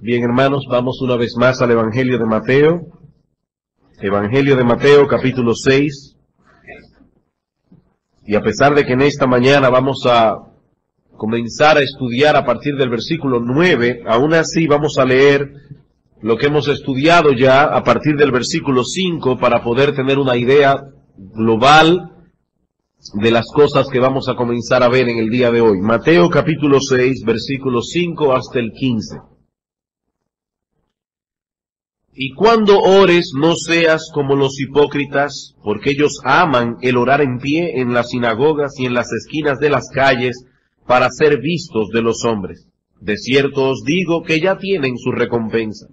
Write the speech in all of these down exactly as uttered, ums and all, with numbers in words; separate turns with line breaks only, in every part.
Bien, hermanos, vamos una vez más al Evangelio de Mateo. Evangelio de Mateo, capítulo seis. Y a pesar de que en esta mañana vamos a comenzar a estudiar a partir del versículo nueve, aún así vamos a leer lo que hemos estudiado ya a partir del versículo cinco para poder tener una idea global de las cosas que vamos a comenzar a ver en el día de hoy. Mateo capítulo seis, versículo cinco hasta el quince. Y cuando ores, no seas como los hipócritas, porque ellos aman el orar en pie en las sinagogas y en las esquinas de las calles para ser vistos de los hombres. De cierto os digo que ya tienen su recompensa.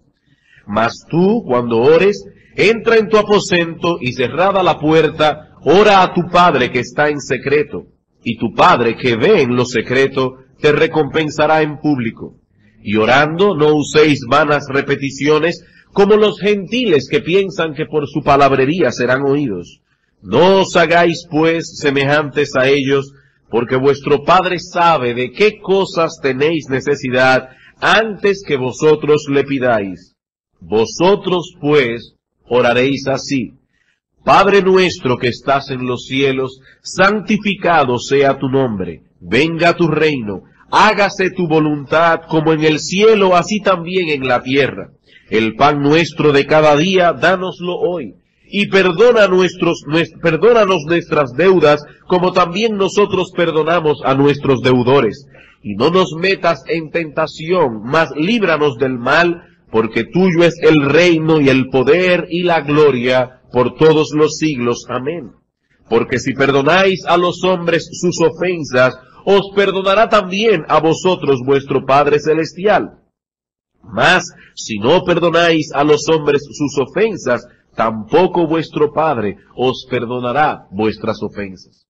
Mas tú, cuando ores, entra en tu aposento y cerrada la puerta, ora a tu Padre que está en secreto, y tu Padre que ve en lo secreto te recompensará en público. Y orando, no uséis vanas repeticiones, como los gentiles que piensan que por su palabrería serán oídos. No os hagáis pues semejantes a ellos, porque vuestro Padre sabe de qué cosas tenéis necesidad antes que vosotros le pidáis. Vosotros pues oraréis así: Padre nuestro que estás en los cielos, santificado sea tu nombre, venga tu reino, hágase tu voluntad como en el cielo, así también en la tierra. El pan nuestro de cada día, dánoslo hoy, y perdona nuestros, nuest, perdónanos nuestras deudas, como también nosotros perdonamos a nuestros deudores. Y no nos metas en tentación, mas líbranos del mal, porque tuyo es el reino y el poder y la gloria por todos los siglos. Amén. Porque si perdonáis a los hombres sus ofensas, os perdonará también a vosotros vuestro Padre Celestial. Mas, si no perdonáis a los hombres sus ofensas, tampoco vuestro Padre os perdonará vuestras ofensas.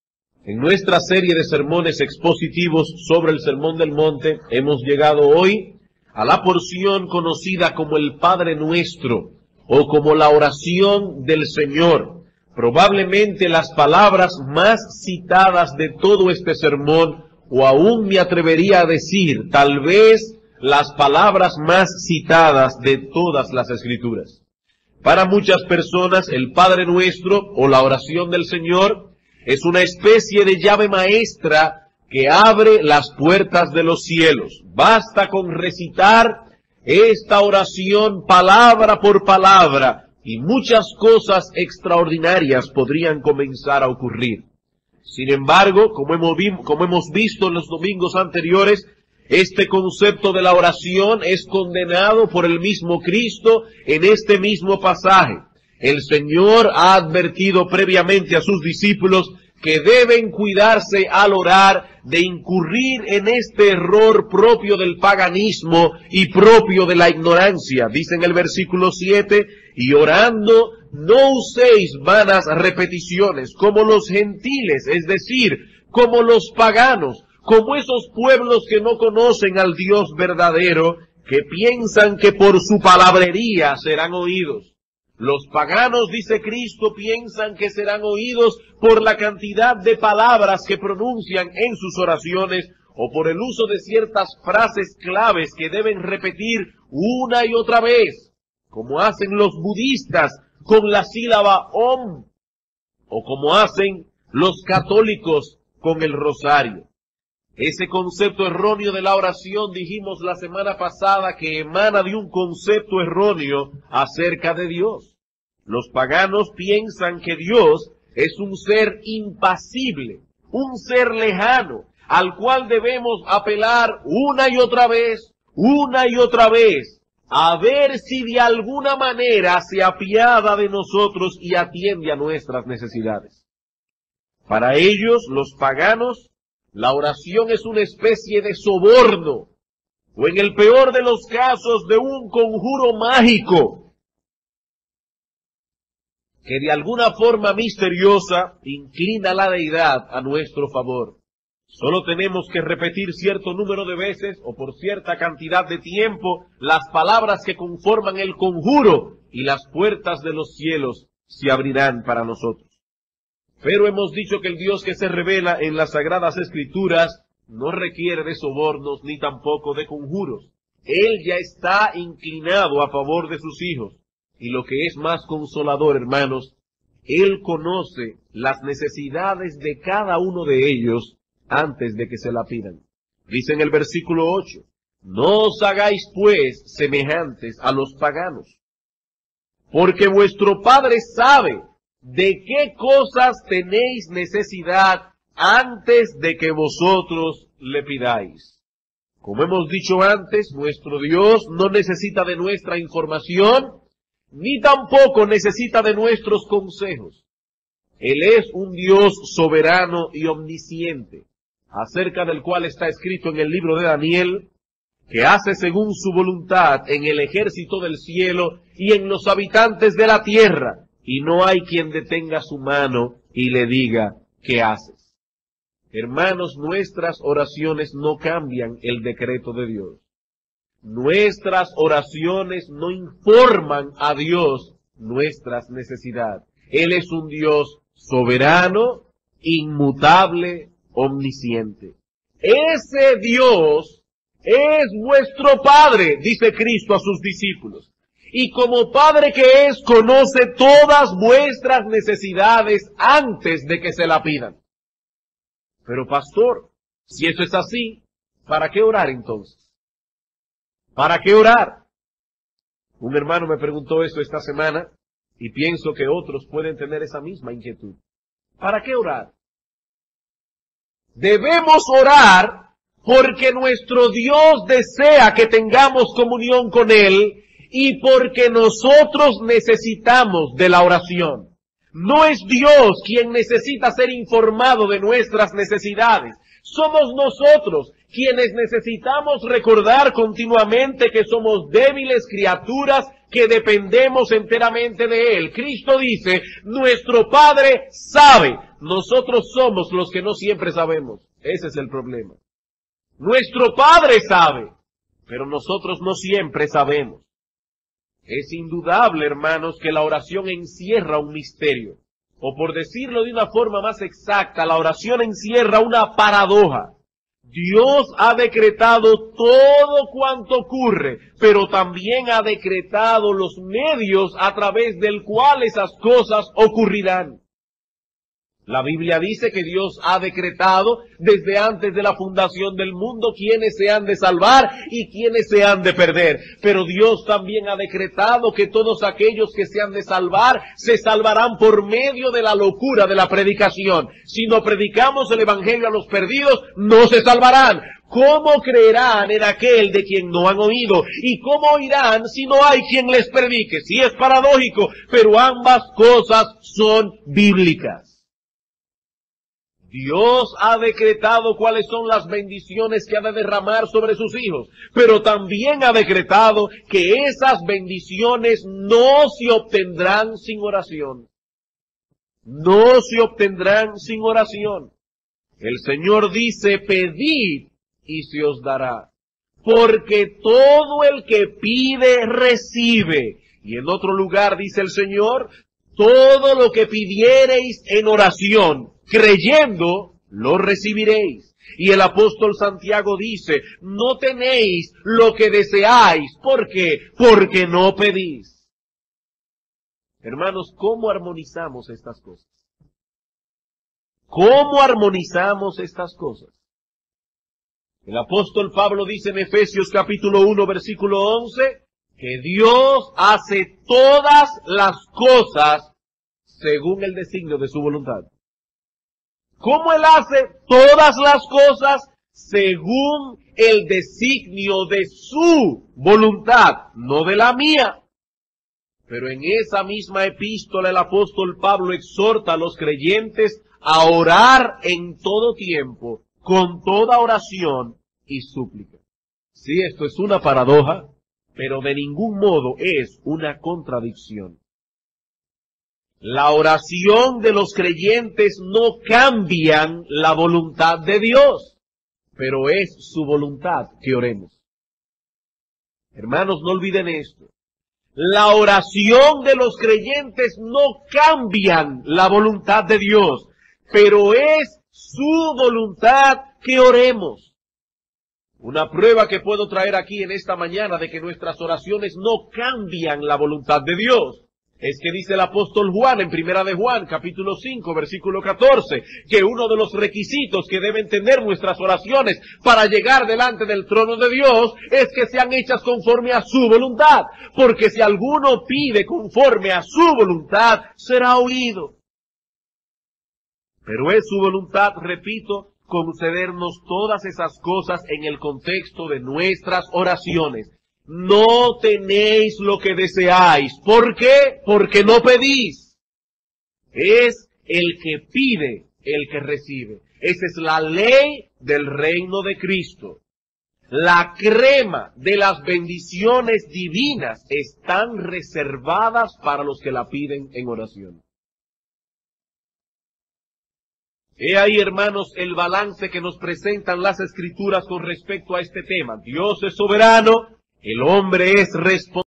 En nuestra serie de sermones expositivos sobre el Sermón del Monte, hemos llegado hoy a la porción conocida como el Padre Nuestro, o como la oración del Señor. Probablemente las palabras más citadas de todo este sermón, o aún me atrevería a decir, tal vez, las palabras más citadas de todas las Escrituras. Para muchas personas, el Padre Nuestro o la oración del Señor es una especie de llave maestra que abre las puertas de los cielos. Basta con recitar esta oración palabra por palabra y muchas cosas extraordinarias podrían comenzar a ocurrir. Sin embargo, como hemos, como hemos visto en los domingos anteriores, este concepto de la oración es condenado por el mismo Cristo en este mismo pasaje. El Señor ha advertido previamente a sus discípulos que deben cuidarse al orar de incurrir en este error propio del paganismo y propio de la ignorancia. Dice en el versículo siete, y orando no uséis vanas repeticiones como los gentiles, es decir, como los paganos, como esos pueblos que no conocen al Dios verdadero, que piensan que por su palabrería serán oídos. Los paganos, dice Cristo, piensan que serán oídos por la cantidad de palabras que pronuncian en sus oraciones o por el uso de ciertas frases claves que deben repetir una y otra vez, como hacen los budistas con la sílaba Om, o como hacen los católicos con el rosario. Ese concepto erróneo de la oración, dijimos la semana pasada, que emana de un concepto erróneo acerca de Dios. Los paganos piensan que Dios es un ser impasible, un ser lejano, al cual debemos apelar una y otra vez, una y otra vez, a ver si de alguna manera se apiada de nosotros y atiende a nuestras necesidades. Para ellos, los paganos, la oración es una especie de soborno, o en el peor de los casos, de un conjuro mágico, que de alguna forma misteriosa inclina la deidad a nuestro favor. Solo tenemos que repetir cierto número de veces, o por cierta cantidad de tiempo, las palabras que conforman el conjuro, y las puertas de los cielos se abrirán para nosotros. Pero hemos dicho que el Dios que se revela en las Sagradas Escrituras no requiere de sobornos ni tampoco de conjuros. Él ya está inclinado a favor de sus hijos. Y lo que es más consolador, hermanos, Él conoce las necesidades de cada uno de ellos antes de que se la pidan. Dice en el versículo ocho, no os hagáis pues semejantes a los paganos, porque vuestro Padre sabe de qué cosas tenéis necesidad antes de que vosotros le pidáis. Como hemos dicho antes, nuestro Dios no necesita de nuestra información, ni tampoco necesita de nuestros consejos. Él es un Dios soberano y omnisciente, acerca del cual está escrito en el libro de Daniel, que hace según su voluntad en el ejército del cielo y en los habitantes de la tierra, y no hay quien detenga su mano y le diga, ¿qué haces? Hermanos, nuestras oraciones no cambian el decreto de Dios. Nuestras oraciones no informan a Dios nuestras necesidades. Él es un Dios soberano, inmutable, omnisciente. Ese Dios es vuestro Padre, dice Cristo a sus discípulos. Y como Padre que es, conoce todas vuestras necesidades antes de que se la pidan. Pero pastor, si eso es así, ¿para qué orar entonces? ¿Para qué orar? Un hermano me preguntó eso esta semana y pienso que otros pueden tener esa misma inquietud. ¿Para qué orar? Debemos orar porque nuestro Dios desea que tengamos comunión con Él y porque nosotros necesitamos de la oración. No es Dios quien necesita ser informado de nuestras necesidades. Somos nosotros quienes necesitamos recordar continuamente que somos débiles criaturas que dependemos enteramente de Él. Cristo dice, nuestro Padre sabe. Nosotros somos los que no siempre sabemos. Ese es el problema. Nuestro Padre sabe, pero nosotros no siempre sabemos. Es indudable, hermanos, que la oración encierra un misterio. O por decirlo de una forma más exacta, la oración encierra una paradoja. Dios ha decretado todo cuanto ocurre, pero también ha decretado los medios a través del cual esas cosas ocurrirán. La Biblia dice que Dios ha decretado desde antes de la fundación del mundo quiénes se han de salvar y quiénes se han de perder. Pero Dios también ha decretado que todos aquellos que se han de salvar se salvarán por medio de la locura de la predicación. Si no predicamos el evangelio a los perdidos, no se salvarán. ¿Cómo creerán en aquel de quien no han oído? ¿Y cómo oirán si no hay quien les predique? Sí, es paradójico, pero ambas cosas son bíblicas. Dios ha decretado cuáles son las bendiciones que ha de derramar sobre sus hijos, pero también ha decretado que esas bendiciones no se obtendrán sin oración. No se obtendrán sin oración. El Señor dice, pedid y se os dará, porque todo el que pide recibe. Y en otro lugar dice el Señor, todo lo que pidiereis en oración, creyendo, lo recibiréis. Y el apóstol Santiago dice, no tenéis lo que deseáis. ¿Por qué? Porque no pedís. Hermanos, ¿cómo armonizamos estas cosas? ¿Cómo armonizamos estas cosas? El apóstol Pablo dice en Efesios capítulo uno, versículo once, que Dios hace todas las cosas según el designio de su voluntad. ¿Cómo Él hace todas las cosas? Según el designio de su voluntad, no de la mía. Pero en esa misma epístola el apóstol Pablo exhorta a los creyentes a orar en todo tiempo, con toda oración y súplica. Sí, esto es una paradoja, pero de ningún modo es una contradicción. La oración de los creyentes no cambian la voluntad de Dios, pero es su voluntad que oremos. Hermanos, no olviden esto. La oración de los creyentes no cambian la voluntad de Dios, pero es su voluntad que oremos. Una prueba que puedo traer aquí en esta mañana de que nuestras oraciones no cambian la voluntad de Dios es que dice el apóstol Juan en Primera de Juan, capítulo cinco, versículo catorce, que uno de los requisitos que deben tener nuestras oraciones para llegar delante del trono de Dios es que sean hechas conforme a su voluntad, porque si alguno pide conforme a su voluntad, será oído. Pero es su voluntad, repito, concedernos todas esas cosas en el contexto de nuestras oraciones. No tenéis lo que deseáis. ¿Por qué? Porque no pedís. Es el que pide, el que recibe. Esa es la ley del reino de Cristo. La crema de las bendiciones divinas están reservadas para los que la piden en oración. He ahí, hermanos, el balance que nos presentan las Escrituras con respecto a este tema. Dios es soberano, el hombre es responsable.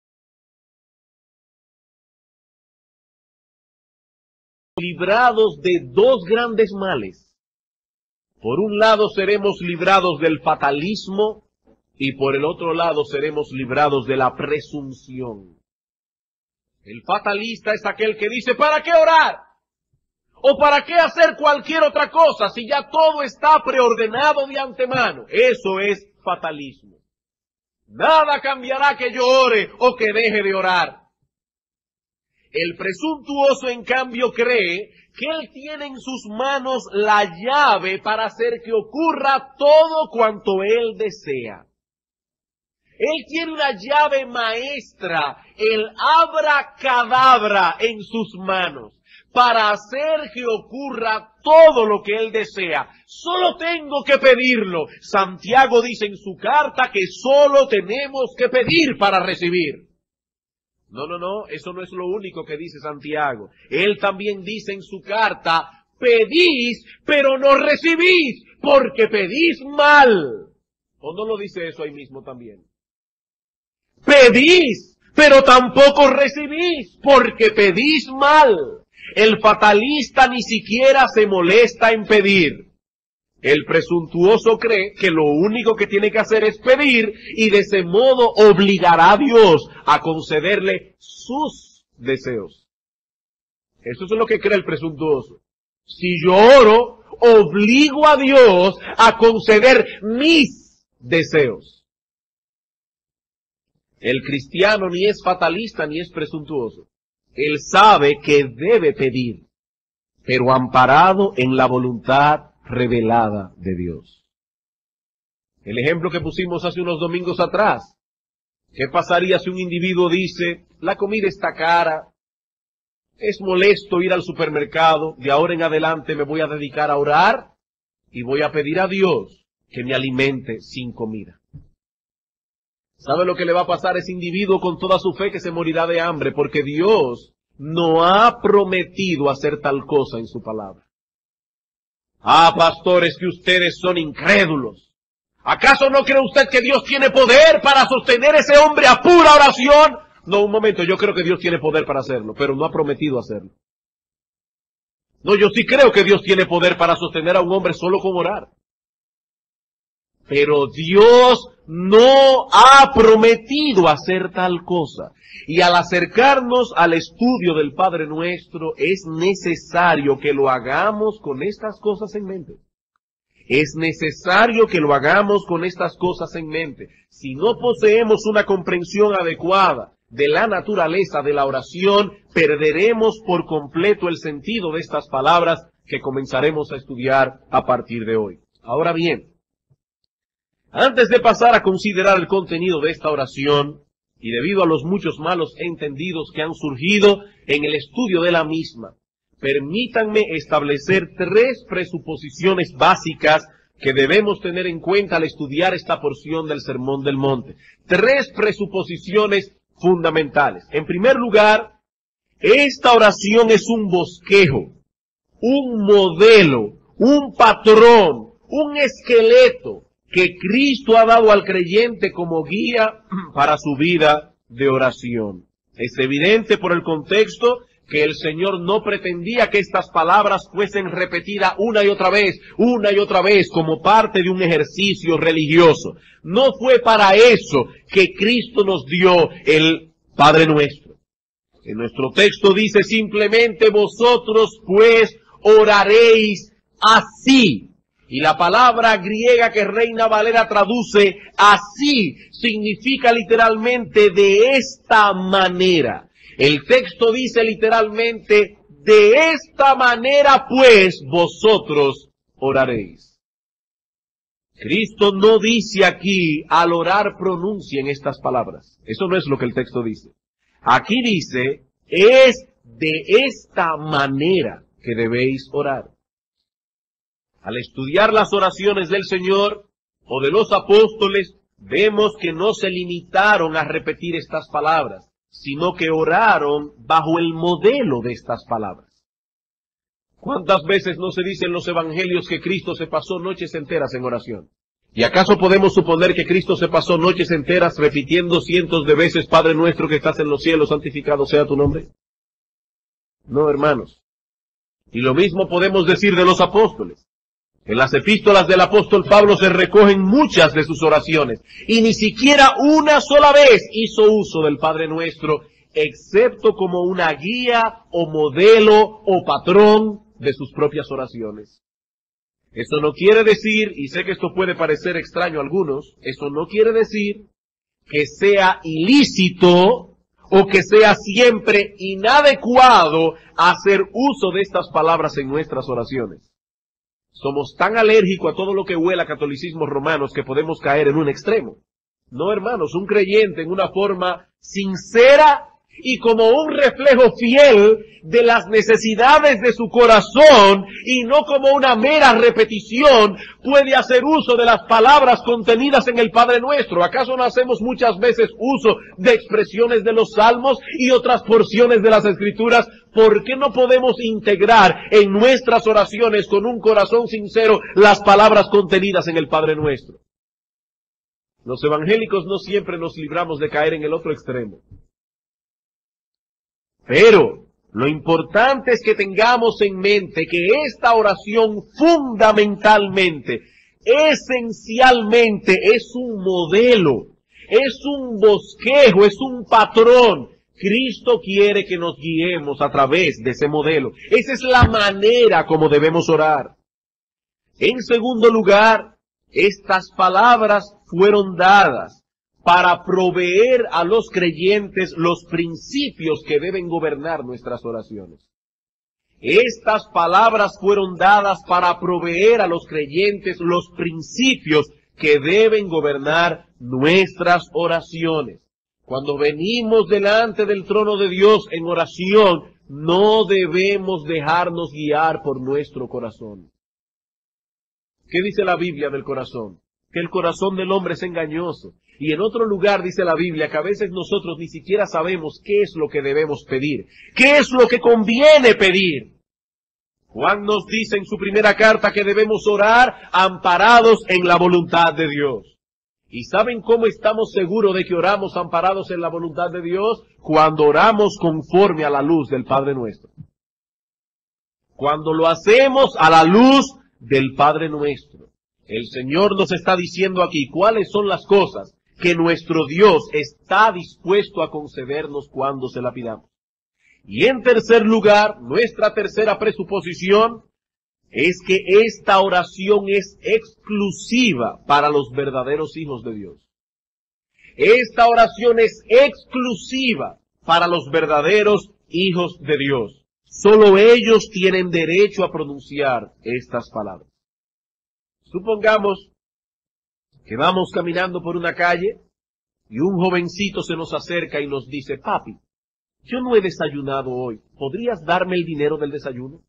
Librados de dos grandes males. Por un lado seremos librados del fatalismo y por el otro lado seremos librados de la presunción. El fatalista es aquel que dice, ¿para qué orar? ¿O para qué hacer cualquier otra cosa si ya todo está preordenado de antemano? Eso es fatalismo. Nada cambiará que yo ore o que deje de orar. El presuntuoso, en cambio, cree que él tiene en sus manos la llave para hacer que ocurra todo cuanto él desea. Él tiene una llave maestra, el abracadabra en sus manos, para hacer que ocurra todo lo que él desea. Solo tengo que pedirlo. Santiago dice en su carta que solo tenemos que pedir para recibir. No, no, no, eso no es lo único que dice Santiago. Él también dice en su carta, pedís, pero no recibís, porque pedís mal. ¿O no lo dice eso ahí mismo también? Pedís, pero tampoco recibís, porque pedís mal. El fatalista ni siquiera se molesta en pedir. El presuntuoso cree que lo único que tiene que hacer es pedir y de ese modo obligará a Dios a concederle sus deseos. Eso es lo que cree el presuntuoso. Si yo oro, obligo a Dios a conceder mis deseos. El cristiano ni es fatalista ni es presuntuoso. Él sabe que debe pedir, pero amparado en la voluntad revelada de Dios. El ejemplo que pusimos hace unos domingos atrás. ¿Qué pasaría si un individuo dice, la comida está cara, es molesto ir al supermercado, de ahora en adelante me voy a dedicar a orar y voy a pedir a Dios que me alimente sin comida? ¿Sabe lo que le va a pasar a ese individuo con toda su fe? Que se morirá de hambre, porque Dios no ha prometido hacer tal cosa en su palabra. Ah, pastores, que ustedes son incrédulos. ¿Acaso no cree usted que Dios tiene poder para sostener a ese hombre a pura oración? No, un momento, yo creo que Dios tiene poder para hacerlo, pero no ha prometido hacerlo. No, yo sí creo que Dios tiene poder para sostener a un hombre solo con orar. Pero Dios no ha prometido hacer tal cosa. Y al acercarnos al estudio del Padre Nuestro, es necesario que lo hagamos con estas cosas en mente. Es necesario que lo hagamos con estas cosas en mente. Si no poseemos una comprensión adecuada de la naturaleza de la oración, perderemos por completo el sentido de estas palabras que comenzaremos a estudiar a partir de hoy. Ahora bien, antes de pasar a considerar el contenido de esta oración, y debido a los muchos malos entendidos que han surgido en el estudio de la misma, permítanme establecer tres presuposiciones básicas que debemos tener en cuenta al estudiar esta porción del Sermón del Monte. Tres presuposiciones fundamentales. En primer lugar, esta oración es un bosquejo, un modelo, un patrón, un esqueleto que Cristo ha dado al creyente como guía para su vida de oración. Es evidente por el contexto que el Señor no pretendía que estas palabras fuesen repetidas una y otra vez, una y otra vez, como parte de un ejercicio religioso. No fue para eso que Cristo nos dio el Padre Nuestro. En nuestro texto dice simplemente, vosotros pues oraréis así. Y la palabra griega que Reina Valera traduce así, significa literalmente de esta manera. El texto dice literalmente, de esta manera pues vosotros oraréis. Cristo no dice aquí, al orar pronuncien estas palabras. Eso no es lo que el texto dice. Aquí dice, es de esta manera que debéis orar. Al estudiar las oraciones del Señor o de los apóstoles, vemos que no se limitaron a repetir estas palabras, sino que oraron bajo el modelo de estas palabras. ¿Cuántas veces no se dice en los evangelios que Cristo se pasó noches enteras en oración? ¿Y acaso podemos suponer que Cristo se pasó noches enteras repitiendo cientos de veces, Padre nuestro que estás en los cielos, santificado sea tu nombre? No, hermanos. Y lo mismo podemos decir de los apóstoles. En las epístolas del apóstol Pablo se recogen muchas de sus oraciones, y ni siquiera una sola vez hizo uso del Padre Nuestro, excepto como una guía o modelo o patrón de sus propias oraciones. Eso no quiere decir, y sé que esto puede parecer extraño a algunos, eso no quiere decir que sea ilícito o que sea siempre inadecuado hacer uso de estas palabras en nuestras oraciones. Somos tan alérgicos a todo lo que huela a catolicismos romanos que podemos caer en un extremo. No, hermanos, un creyente en una forma sincera y como un reflejo fiel de las necesidades de su corazón y no como una mera repetición, puede hacer uso de las palabras contenidas en el Padre Nuestro. ¿Acaso no hacemos muchas veces uso de expresiones de los Salmos y otras porciones de las Escrituras? ¿Por qué no podemos integrar en nuestras oraciones con un corazón sincero las palabras contenidas en el Padre Nuestro? Los evangélicos no siempre nos libramos de caer en el otro extremo. Pero lo importante es que tengamos en mente que esta oración fundamentalmente, esencialmente, es un modelo, es un bosquejo, es un patrón. Cristo quiere que nos guiemos a través de ese modelo. Esa es la manera como debemos orar. En segundo lugar, estas palabras fueron dadas para proveer a los creyentes los principios que deben gobernar nuestras oraciones. Estas palabras fueron dadas para proveer a los creyentes los principios que deben gobernar nuestras oraciones. Cuando venimos delante del trono de Dios en oración, no debemos dejarnos guiar por nuestro corazón. ¿Qué dice la Biblia del corazón? Que el corazón del hombre es engañoso. Y en otro lugar dice la Biblia que a veces nosotros ni siquiera sabemos qué es lo que debemos pedir, qué es lo que conviene pedir. Juan nos dice en su primera carta que debemos orar amparados en la voluntad de Dios. ¿Y saben cómo estamos seguros de que oramos amparados en la voluntad de Dios? Cuando oramos conforme a la luz del Padre Nuestro. Cuando lo hacemos a la luz del Padre Nuestro. El Señor nos está diciendo aquí cuáles son las cosas que nuestro Dios está dispuesto a concedernos cuando se la pidamos. Y en tercer lugar, nuestra tercera presuposición es que esta oración es exclusiva para los verdaderos hijos de Dios. Esta oración es exclusiva para los verdaderos hijos de Dios. Solo ellos tienen derecho a pronunciar estas palabras. Supongamos que vamos caminando por una calle y un jovencito se nos acerca y nos dice, papi, yo no he desayunado hoy, ¿podrías darme el dinero del desayuno?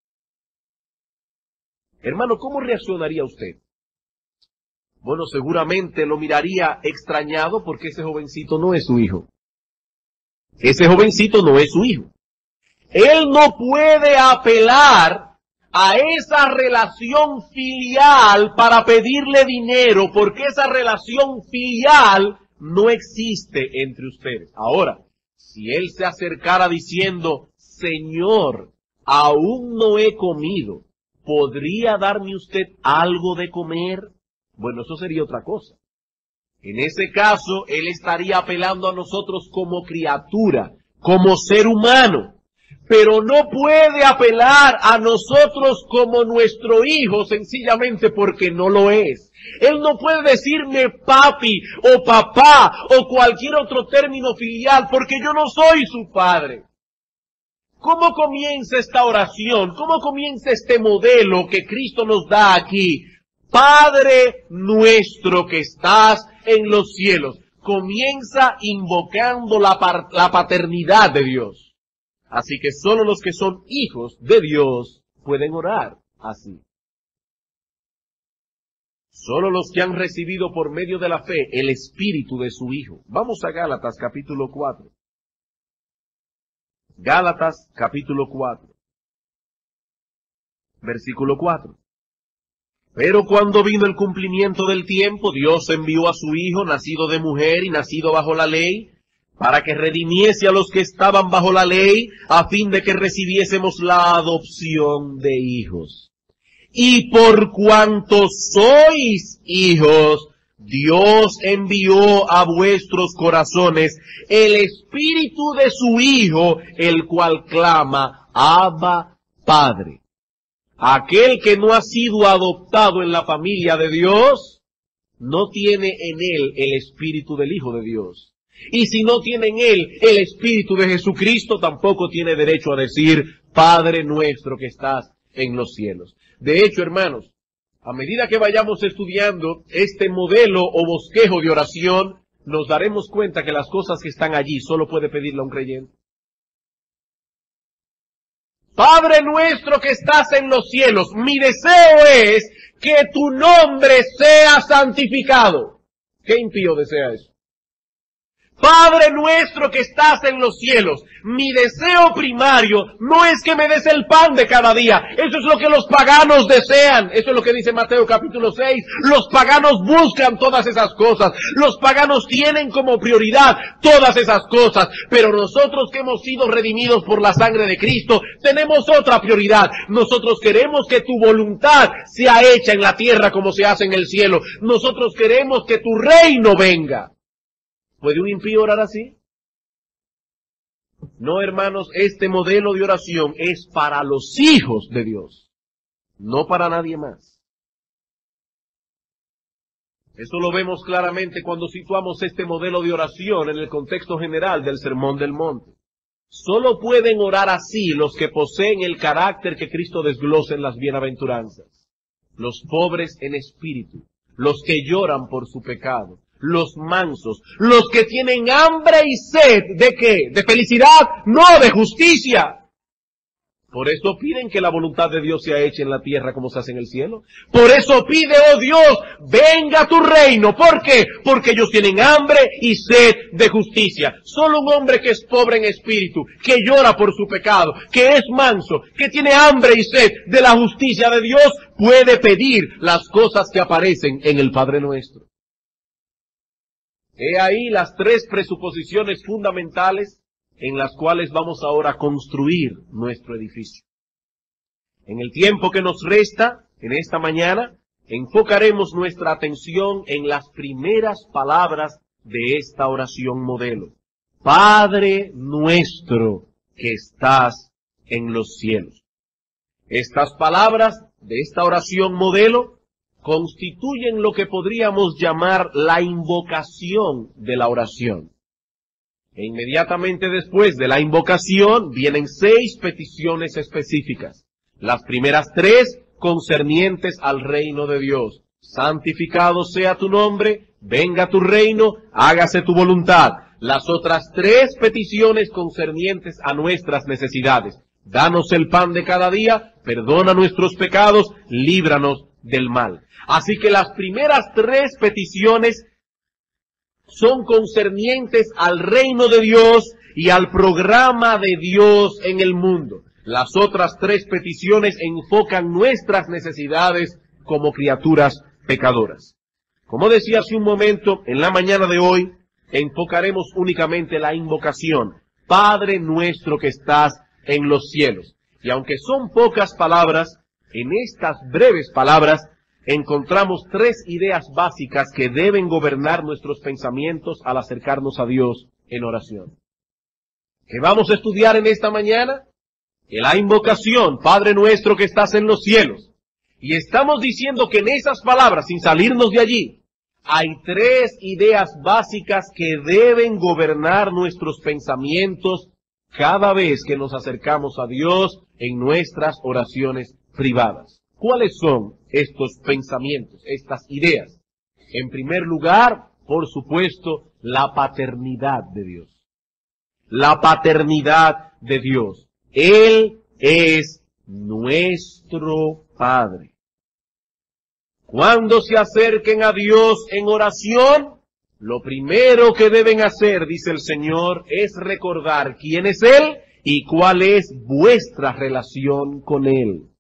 Hermano, ¿cómo reaccionaría usted? Bueno, seguramente lo miraría extrañado porque ese jovencito no es su hijo. Ese jovencito no es su hijo. Él no puede apelar a esa relación filial para pedirle dinero, porque esa relación filial no existe entre ustedes. Ahora, si él se acercara diciendo, Señor, aún no he comido, ¿podría darme usted algo de comer? Bueno, eso sería otra cosa. En ese caso, Él estaría apelando a nosotros como criatura, como ser humano, pero no puede apelar a nosotros como nuestro hijo sencillamente porque no lo es. Él no puede decirme papi o papá o cualquier otro término filial porque yo no soy su padre. ¿Cómo comienza esta oración? ¿Cómo comienza este modelo que Cristo nos da aquí? Padre nuestro que estás en los cielos. Comienza invocando la, la paternidad de Dios. Así que solo los que son hijos de Dios pueden orar así. Solo los que han recibido por medio de la fe el espíritu de su Hijo. Vamos a Gálatas capítulo cuatro. Gálatas capítulo cuatro. Versículo cuatro. Pero cuando vino el cumplimiento del tiempo, Dios envió a su Hijo, nacido de mujer y nacido bajo la ley, para que redimiese a los que estaban bajo la ley, a fin de que recibiésemos la adopción de hijos. Y por cuanto sois hijos, Dios envió a vuestros corazones el espíritu de su Hijo, el cual clama, Abba, Padre. Aquel que no ha sido adoptado en la familia de Dios, no tiene en él el espíritu del Hijo de Dios. Y si no tiene en él el espíritu de Jesucristo, tampoco tiene derecho a decir, Padre nuestro que estás en los cielos. De hecho, hermanos, a medida que vayamos estudiando este modelo o bosquejo de oración, nos daremos cuenta que las cosas que están allí solo puede pedirle a un creyente. Padre nuestro que estás en los cielos, mi deseo es que tu nombre sea santificado. ¿Qué impío desea eso? Padre nuestro que estás en los cielos, mi deseo primario no es que me des el pan de cada día. Eso es lo que los paganos desean. Eso es lo que dice Mateo capítulo seis. Los paganos buscan todas esas cosas. Los paganos tienen como prioridad todas esas cosas. Pero nosotros que hemos sido redimidos por la sangre de Cristo, tenemos otra prioridad. Nosotros queremos que tu voluntad sea hecha en la tierra como se hace en el cielo. Nosotros queremos que tu reino venga. ¿Puede un impío orar así? No, hermanos, este modelo de oración es para los hijos de Dios, no para nadie más. Esto lo vemos claramente cuando situamos este modelo de oración en el contexto general del Sermón del Monte. Solo pueden orar así los que poseen el carácter que Cristo desglosa en las bienaventuranzas. Los pobres en espíritu, los que lloran por su pecado, los mansos, los que tienen hambre y sed, ¿de qué? ¿De felicidad? No, de justicia. Por eso piden que la voluntad de Dios sea hecha en la tierra como se hace en el cielo. Por eso pide, oh Dios, venga tu reino. ¿Por qué? Porque ellos tienen hambre y sed de justicia. Solo un hombre que es pobre en espíritu, que llora por su pecado, que es manso, que tiene hambre y sed de la justicia de Dios, puede pedir las cosas que aparecen en el Padre Nuestro. He ahí las tres presuposiciones fundamentales en las cuales vamos ahora a construir nuestro edificio. En el tiempo que nos resta, en esta mañana, enfocaremos nuestra atención en las primeras palabras de esta oración modelo. Padre nuestro que estás en los cielos. Estas palabras de esta oración modelo constituyen lo que podríamos llamar la invocación de la oración. E inmediatamente después de la invocación vienen seis peticiones específicas. Las primeras tres concernientes al reino de Dios. Santificado sea tu nombre, venga tu reino, hágase tu voluntad. Las otras tres peticiones concernientes a nuestras necesidades. Danos el pan de cada día, perdona nuestros pecados, líbranos del mal. Así que las primeras tres peticiones son concernientes al reino de Dios y al programa de Dios en el mundo. Las otras tres peticiones enfocan nuestras necesidades como criaturas pecadoras. Como decía hace un momento, en la mañana de hoy enfocaremos únicamente la invocación. Padre nuestro que estás en los cielos. Y aunque son pocas palabras, en estas breves palabras encontramos tres ideas básicas que deben gobernar nuestros pensamientos al acercarnos a Dios en oración. ¿Qué vamos a estudiar en esta mañana? En la invocación, Padre nuestro que estás en los cielos. Y estamos diciendo que en esas palabras, sin salirnos de allí, hay tres ideas básicas que deben gobernar nuestros pensamientos cada vez que nos acercamos a Dios en nuestras oraciones privadas. ¿Cuáles son estos pensamientos, estas ideas? En primer lugar, por supuesto, la paternidad de Dios. La paternidad de Dios. Él es nuestro Padre. Cuando se acerquen a Dios en oración, lo primero que deben hacer, dice el Señor, es recordar quién es Él y cuál es vuestra relación con Él.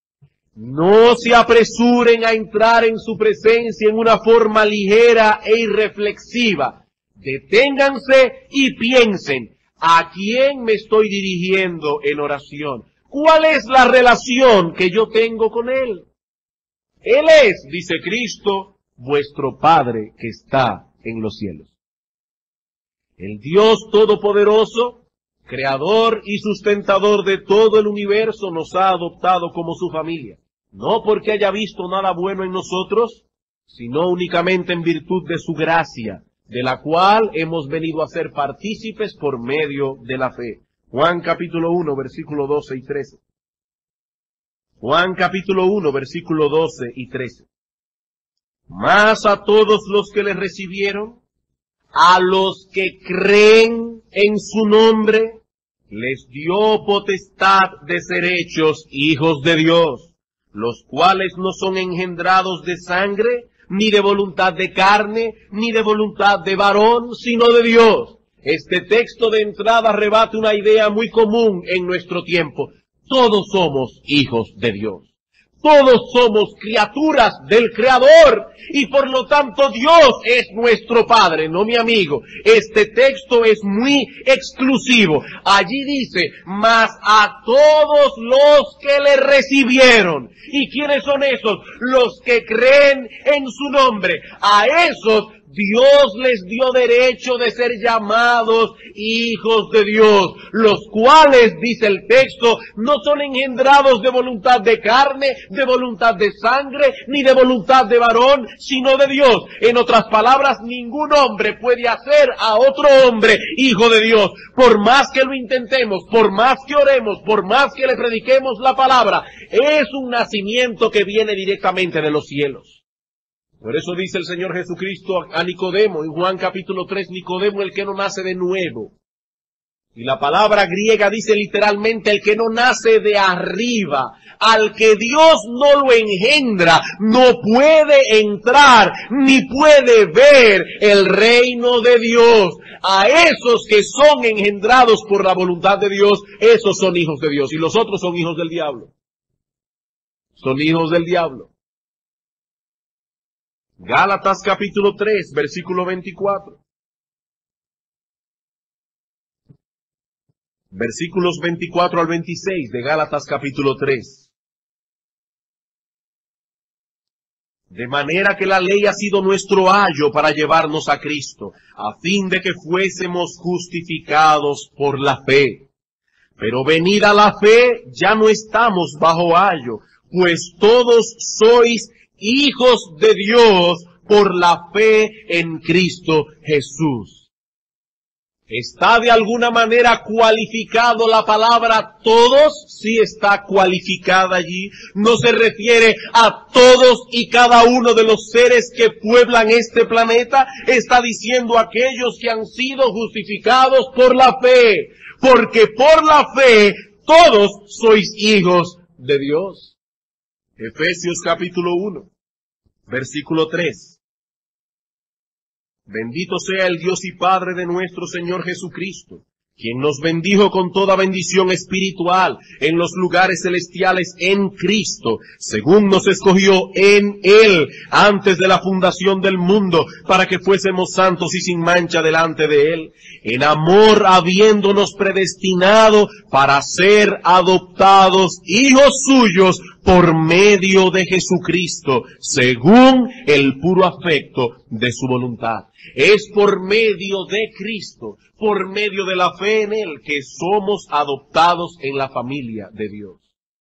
No se apresuren a entrar en su presencia en una forma ligera e irreflexiva. Deténganse y piensen, ¿a quién me estoy dirigiendo en oración? ¿Cuál es la relación que yo tengo con Él? Él es, dice Cristo, vuestro Padre que está en los cielos. El Dios Todopoderoso, Creador y sustentador de todo el universo, nos ha adoptado como su familia. No porque haya visto nada bueno en nosotros, sino únicamente en virtud de su gracia, de la cual hemos venido a ser partícipes por medio de la fe. Juan capítulo uno, versículo doce y trece. Juan capítulo uno, versículo doce y trece. Mas a todos los que le recibieron, a los que creen en su nombre, les dio potestad de ser hechos hijos de Dios, los cuales no son engendrados de sangre, ni de voluntad de carne, ni de voluntad de varón, sino de Dios. Este texto de entrada rebate una idea muy común en nuestro tiempo. Todos somos hijos de Dios. Todos somos criaturas del Creador y por lo tanto Dios es nuestro Padre, no mi amigo. Este texto es muy exclusivo. Allí dice, mas a todos los que le recibieron. ¿Y quiénes son esos? Los que creen en su nombre. A esos Dios les dio derecho de ser llamados hijos de Dios, los cuales, dice el texto, no son engendrados de voluntad de carne, de voluntad de sangre, ni de voluntad de varón, sino de Dios. En otras palabras, ningún hombre puede hacer a otro hombre hijo de Dios. Por más que lo intentemos, por más que oremos, por más que le prediquemos la palabra, es un nacimiento que viene directamente de los cielos. Por eso dice el Señor Jesucristo a Nicodemo, en Juan capítulo tres, Nicodemo, el que no nace de nuevo. Y la palabra griega dice literalmente el que no nace de arriba. Al que Dios no lo engendra, no puede entrar ni puede ver el reino de Dios. A esos que son engendrados por la voluntad de Dios, esos son hijos de Dios. Y los otros son hijos del diablo. Son hijos del diablo. Gálatas capítulo tres, versículo veinticuatro. Versículos veinticuatro al veintiséis de Gálatas capítulo tres. De manera que la ley ha sido nuestro ayo para llevarnos a Cristo, a fin de que fuésemos justificados por la fe. Pero venida la fe, ya no estamos bajo ayo, pues todos sois hijos de Dios por la fe en Cristo Jesús. ¿Está de alguna manera cualificado la palabra todos? Sí está cualificada allí. No se refiere a todos y cada uno de los seres que pueblan este planeta. Está diciendo a aquellos que han sido justificados por la fe. Porque por la fe todos sois hijos de Dios. Efesios capítulo uno, versículo tres. Bendito sea el Dios y Padre de nuestro Señor Jesucristo, quien nos bendijo con toda bendición espiritual en los lugares celestiales en Cristo, según nos escogió en Él antes de la fundación del mundo, para que fuésemos santos y sin mancha delante de Él, en amor habiéndonos predestinado para ser adoptados hijos suyos por medio de Jesucristo, según el puro afecto de su voluntad. Es por medio de Cristo, por medio de la fe en Él, que somos adoptados en la familia de Dios.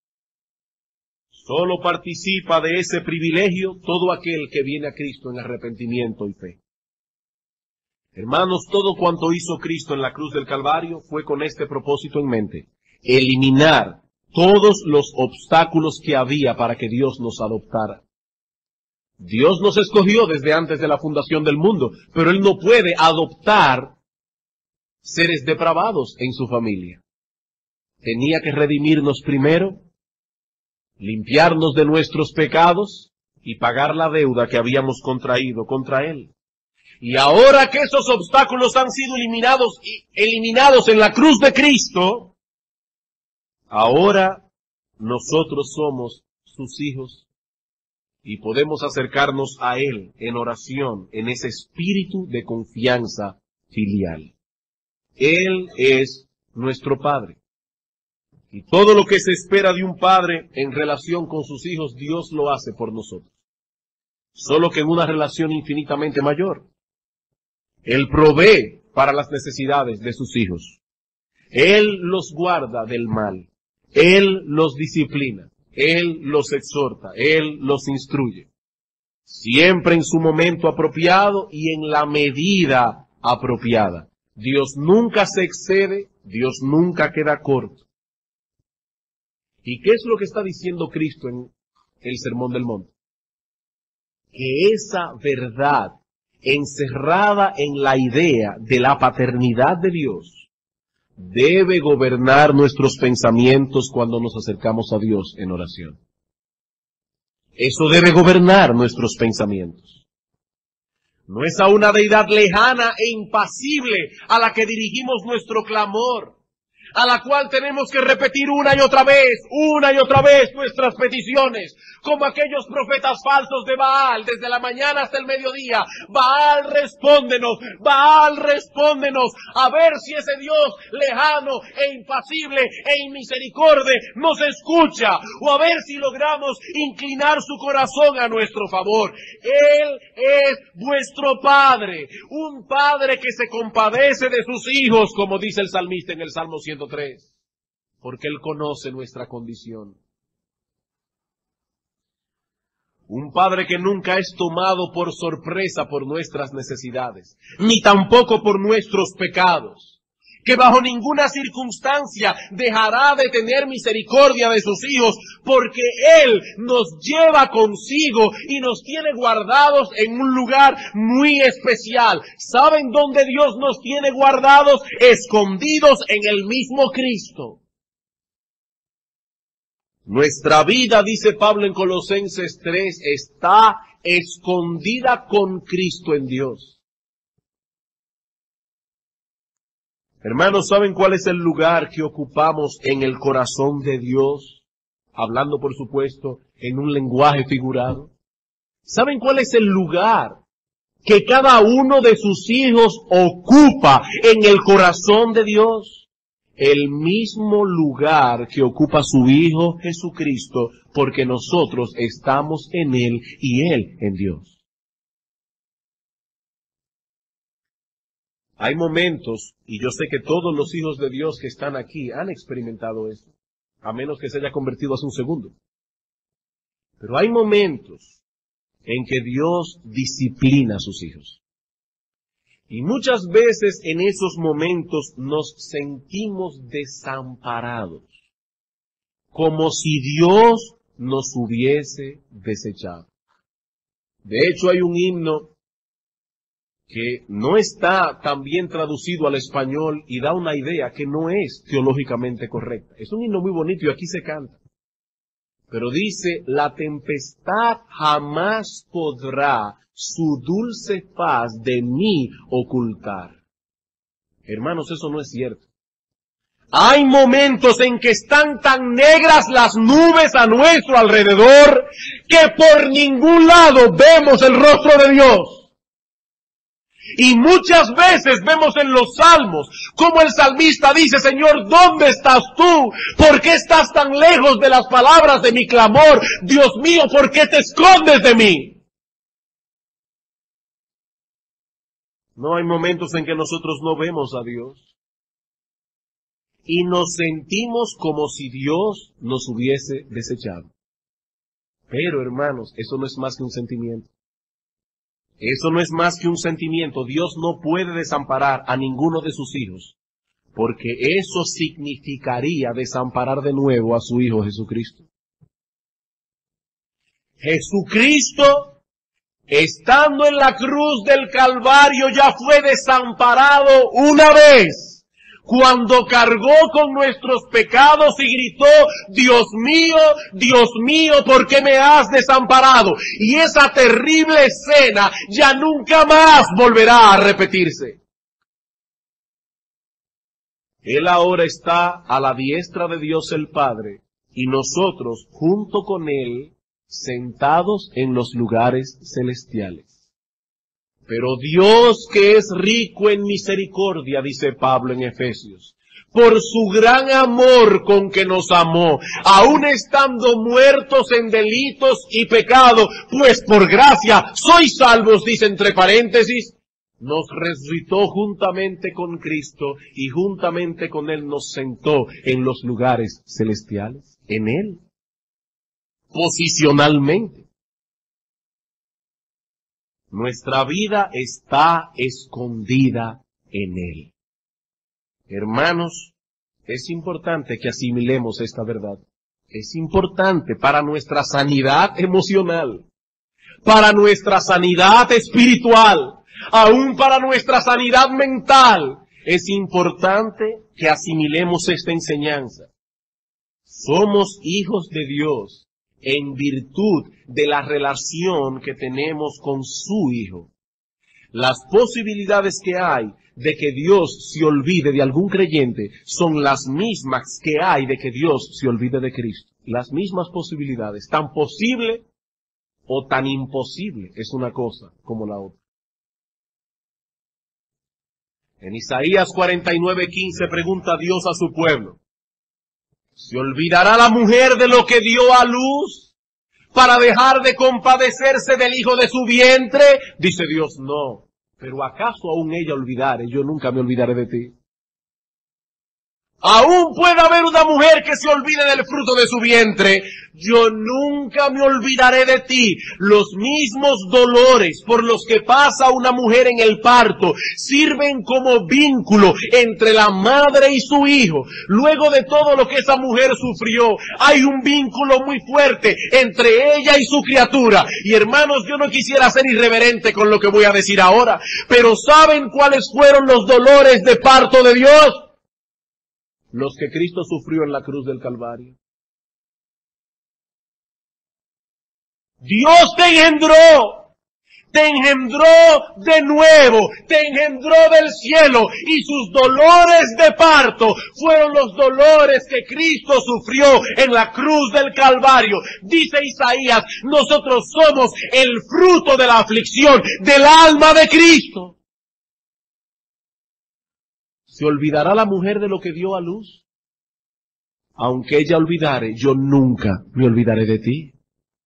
Solo participa de ese privilegio todo aquel que viene a Cristo en arrepentimiento y fe. Hermanos, todo cuanto hizo Cristo en la cruz del Calvario fue con este propósito en mente: eliminar todos los obstáculos que había para que Dios nos adoptara. Dios nos escogió desde antes de la fundación del mundo, pero Él no puede adoptar seres depravados en su familia. Tenía que redimirnos primero, limpiarnos de nuestros pecados y pagar la deuda que habíamos contraído contra Él. Y ahora que esos obstáculos han sido eliminados, eliminados en la cruz de Cristo, ahora nosotros somos sus hijos y podemos acercarnos a Él en oración, en ese espíritu de confianza filial. Él es nuestro Padre. Y todo lo que se espera de un padre en relación con sus hijos, Dios lo hace por nosotros. Solo que en una relación infinitamente mayor. Él provee para las necesidades de sus hijos. Él los guarda del mal. Él los disciplina. Él los exhorta. Él los instruye. Siempre en su momento apropiado y en la medida apropiada. Dios nunca se excede. Dios nunca queda corto. ¿Y qué es lo que está diciendo Cristo en el Sermón del Monte? Que esa verdad encerrada en la idea de la paternidad de Dios debe gobernar nuestros pensamientos cuando nos acercamos a Dios en oración. Eso debe gobernar nuestros pensamientos. No es a una deidad lejana e impasible a la que dirigimos nuestro clamor, a la cual tenemos que repetir una y otra vez, una y otra vez nuestras peticiones, como aquellos profetas falsos de Baal, desde la mañana hasta el mediodía. Baal, respóndenos, Baal, respóndenos, a ver si ese Dios lejano e impasible e inmisericordia nos escucha, o a ver si logramos inclinar su corazón a nuestro favor. Él es vuestro Padre, un Padre que se compadece de sus hijos, como dice el salmista en el Salmo ciento tres, porque Él conoce nuestra condición. Un Padre que nunca es tomado por sorpresa por nuestras necesidades, ni tampoco por nuestros pecados, que bajo ninguna circunstancia dejará de tener misericordia de sus hijos, porque Él nos lleva consigo y nos tiene guardados en un lugar muy especial. ¿Saben dónde Dios nos tiene guardados? Escondidos en el mismo Cristo. Nuestra vida, dice Pablo en Colosenses tres, está escondida con Cristo en Dios. Hermanos, ¿saben cuál es el lugar que ocupamos en el corazón de Dios? Hablando, por supuesto, en un lenguaje figurado. ¿Saben cuál es el lugar que cada uno de sus hijos ocupa en el corazón de Dios? El mismo lugar que ocupa su Hijo Jesucristo, porque nosotros estamos en Él y Él en Dios. Hay momentos, y yo sé que todos los hijos de Dios que están aquí han experimentado eso, a menos que se haya convertido hace un segundo. Pero hay momentos en que Dios disciplina a sus hijos. Y muchas veces en esos momentos nos sentimos desamparados, como si Dios nos hubiese desechado. De hecho, hay un himno que no está tan bien traducido al español y da una idea que no es teológicamente correcta. Es un himno muy bonito y aquí se canta. Pero dice, la tempestad jamás podrá su dulce paz de mí ocultar. Hermanos, eso no es cierto. Hay momentos en que están tan negras las nubes a nuestro alrededor que por ningún lado vemos el rostro de Dios. Y muchas veces vemos en los salmos como el salmista dice, Señor, ¿dónde estás tú? ¿Por qué estás tan lejos de las palabras de mi clamor? Dios mío, ¿por qué te escondes de mí? No, hay momentos en que nosotros no vemos a Dios y nos sentimos como si Dios nos hubiese desechado. Pero, hermanos, eso no es más que un sentimiento. Eso no es más que un sentimiento. Dios no puede desamparar a ninguno de sus hijos, porque eso significaría desamparar de nuevo a su Hijo Jesucristo. Jesucristo, estando en la cruz del Calvario, ya fue desamparado una vez, cuando cargó con nuestros pecados y gritó, Dios mío, Dios mío, ¿por qué me has desamparado? Y esa terrible escena ya nunca más volverá a repetirse. Él ahora está a la diestra de Dios el Padre, y nosotros, junto con Él, sentados en los lugares celestiales. Pero Dios, que es rico en misericordia, dice Pablo en Efesios, por su gran amor con que nos amó, aun estando muertos en delitos y pecado, pues por gracia sois salvos, dice entre paréntesis, nos resucitó juntamente con Cristo y juntamente con Él nos sentó en los lugares celestiales, en Él, posicionalmente. Nuestra vida está escondida en Él. Hermanos, es importante que asimilemos esta verdad. Es importante para nuestra sanidad emocional, para nuestra sanidad espiritual, aún para nuestra sanidad mental. Es importante que asimilemos esta enseñanza. Somos hijos de Dios en virtud de la relación que tenemos con su Hijo. Las posibilidades que hay de que Dios se olvide de algún creyente son las mismas que hay de que Dios se olvide de Cristo. Las mismas posibilidades, tan posible o tan imposible es una cosa como la otra. En Isaías cuarenta y nueve, quince pregunta Dios a su pueblo, ¿se olvidará la mujer de lo que dio a luz para dejar de compadecerse del hijo de su vientre? Dice Dios, no. Pero ¿acaso aún ella olvidare? Yo nunca me olvidaré de ti. Aún puede haber una mujer que se olvide del fruto de su vientre. Yo nunca me olvidaré de ti. Los mismos dolores por los que pasa una mujer en el parto sirven como vínculo entre la madre y su hijo. Luego de todo lo que esa mujer sufrió, hay un vínculo muy fuerte entre ella y su criatura. Y hermanos, yo no quisiera ser irreverente con lo que voy a decir ahora, pero ¿saben cuáles fueron los dolores de parto de Dios? Los que Cristo sufrió en la cruz del Calvario. Dios te engendró, te engendró de nuevo, te engendró del cielo, y sus dolores de parto fueron los dolores que Cristo sufrió en la cruz del Calvario. Dice Isaías, nosotros somos el fruto de la aflicción del alma de Cristo. ¿Se olvidará la mujer de lo que dio a luz? Aunque ella olvidare, yo nunca me olvidaré de ti.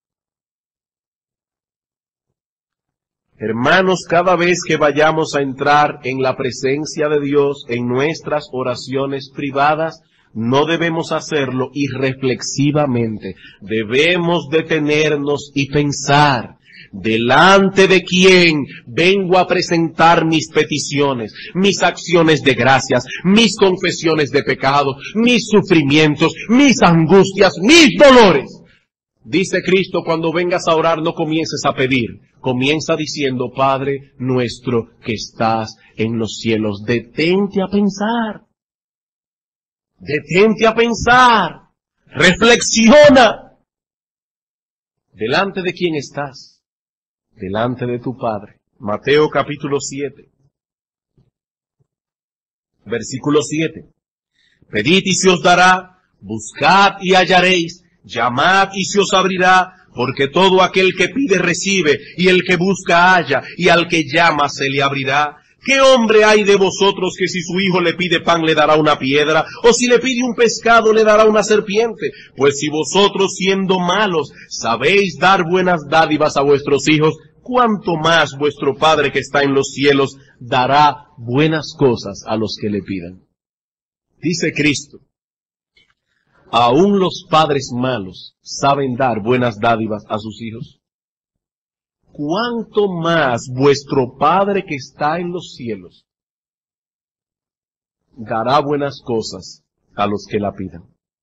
Hermanos, cada vez que vayamos a entrar en la presencia de Dios en nuestras oraciones privadas, no debemos hacerlo irreflexivamente. Debemos detenernos y pensar, ¿delante de quién vengo a presentar mis peticiones, mis acciones de gracias, mis confesiones de pecado, mis sufrimientos, mis angustias, mis dolores? Dice Cristo, cuando vengas a orar no comiences a pedir, comienza diciendo, Padre nuestro que estás en los cielos. Detente a pensar, detente a pensar, reflexiona. ¿Delante de quién estás? Delante de tu Padre. Mateo capítulo siete, versículo siete. Pedid y se os dará, buscad y hallaréis, llamad y se os abrirá, porque todo aquel que pide recibe, y el que busca halla, y al que llama se le abrirá. ¿Qué hombre hay de vosotros que si su hijo le pide pan le dará una piedra, o si le pide un pescado le dará una serpiente? Pues si vosotros siendo malos sabéis dar buenas dádivas a vuestros hijos, cuánto más vuestro Padre que está en los cielos dará buenas cosas a los que le pidan. Dice Cristo, ¿aún los padres malos saben dar buenas dádivas a sus hijos? ¿Cuánto más vuestro Padre que está en los cielos dará buenas cosas a los que la pidan?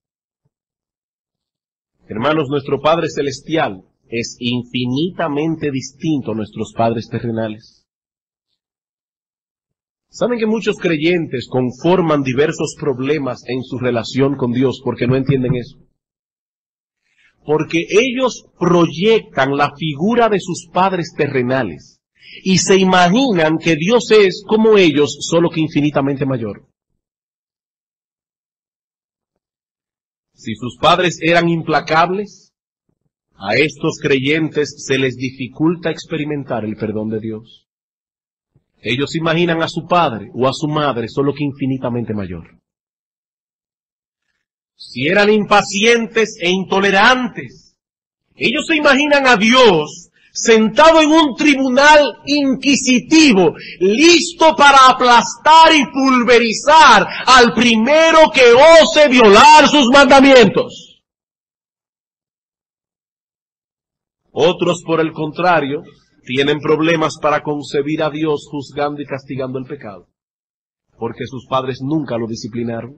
Hermanos, nuestro Padre Celestial es infinitamente distinto a nuestros padres terrenales. ¿Saben que muchos creyentes conforman diversos problemas en su relación con Dios porque no entienden eso? Porque ellos proyectan la figura de sus padres terrenales y se imaginan que Dios es como ellos, solo que infinitamente mayor. Si sus padres eran implacables, a estos creyentes se les dificulta experimentar el perdón de Dios. Ellos imaginan a su padre o a su madre solo que infinitamente mayor. Si eran impacientes e intolerantes, ellos se imaginan a Dios sentado en un tribunal inquisitivo, listo para aplastar y pulverizar al primero que ose violar sus mandamientos. Otros, por el contrario, tienen problemas para concebir a Dios juzgando y castigando el pecado, porque sus padres nunca lo disciplinaron.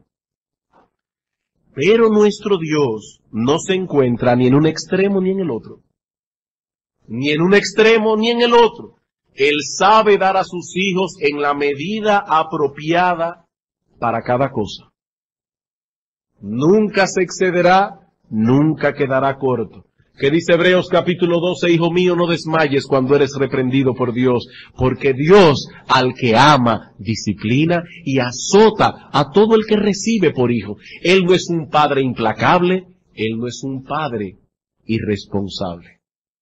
Pero nuestro Dios no se encuentra ni en un extremo ni en el otro. Ni en un extremo ni en el otro. Él sabe dar a sus hijos en la medida apropiada para cada cosa. Nunca se excederá, nunca quedará corto. ¿Qué dice Hebreos capítulo doce? Hijo mío, no desmayes cuando eres reprendido por Dios, porque Dios al que ama disciplina y azota a todo el que recibe por hijo. Él no es un padre implacable, Él no es un padre irresponsable.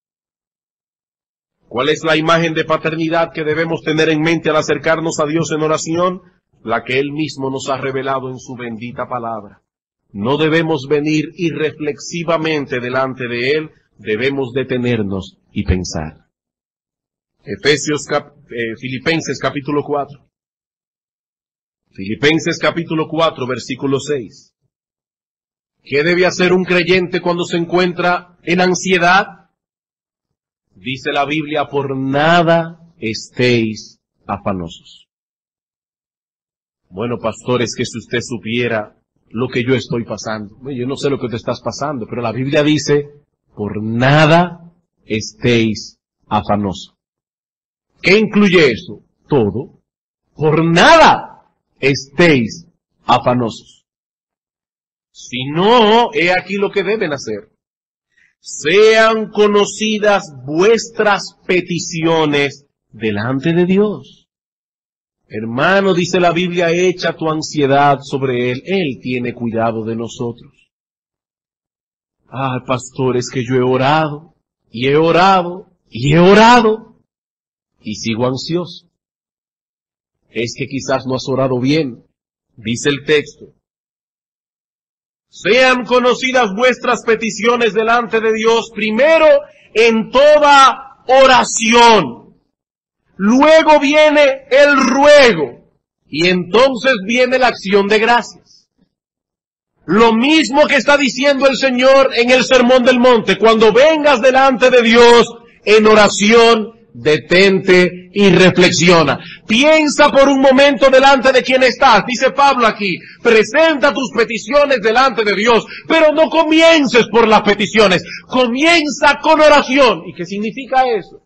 ¿Cuál es la imagen de paternidad que debemos tener en mente al acercarnos a Dios en oración? La que Él mismo nos ha revelado en su bendita palabra. No debemos venir irreflexivamente delante de Él, debemos detenernos y pensar. Efesios, cap, eh, Filipenses capítulo cuatro. Filipenses capítulo cuatro, versículo seis. ¿Qué debe hacer un creyente cuando se encuentra en ansiedad? Dice la Biblia, por nada estéis afanosos. Bueno, pastores, que si usted supiera lo que yo estoy pasando. Bueno, yo no sé lo que te estás pasando, pero la Biblia dice, por nada estéis afanosos. ¿Qué incluye eso? Todo. Por nada estéis afanosos. Si no, he aquí lo que deben hacer. Sean conocidas vuestras peticiones delante de Dios. Hermano, dice la Biblia, echa tu ansiedad sobre Él. Él tiene cuidado de nosotros. Ah, pastor, es que yo he orado, y he orado, y he orado, y sigo ansioso. Es que quizás no has orado bien, dice el texto. Sean conocidas vuestras peticiones delante de Dios, primero en toda oración. Luego viene el ruego, y entonces viene la acción de gracias. Lo mismo que está diciendo el Señor en el Sermón del Monte, cuando vengas delante de Dios en oración, detente y reflexiona. Piensa por un momento delante de quién estás. Dice Pablo aquí, presenta tus peticiones delante de Dios, pero no comiences por las peticiones, comienza con oración. ¿Y qué significa eso?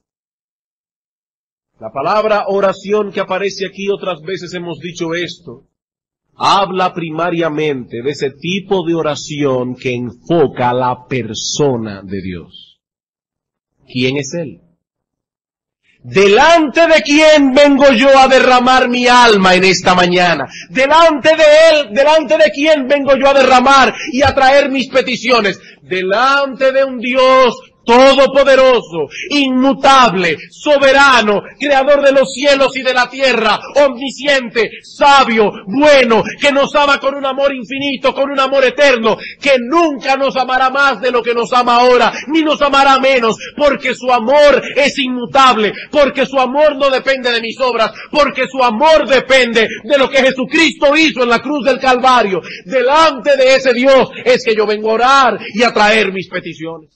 La palabra oración que aparece aquí, otras veces hemos dicho esto, habla primariamente de ese tipo de oración que enfoca a la persona de Dios. ¿Quién es Él? ¿delante de quién vengo yo a derramar mi alma en esta mañana? ¿Delante de Él, delante de quién vengo yo a derramar y a traer mis peticiones? Delante de un Dios todopoderoso, inmutable, soberano, creador de los cielos y de la tierra, omnisciente, sabio, bueno, que nos ama con un amor infinito, con un amor eterno, que nunca nos amará más de lo que nos ama ahora, ni nos amará menos, porque su amor es inmutable, porque su amor no depende de mis obras, porque su amor depende de lo que Jesucristo hizo en la cruz del Calvario. Delante de ese Dios es que yo vengo a orar y a traer mis peticiones.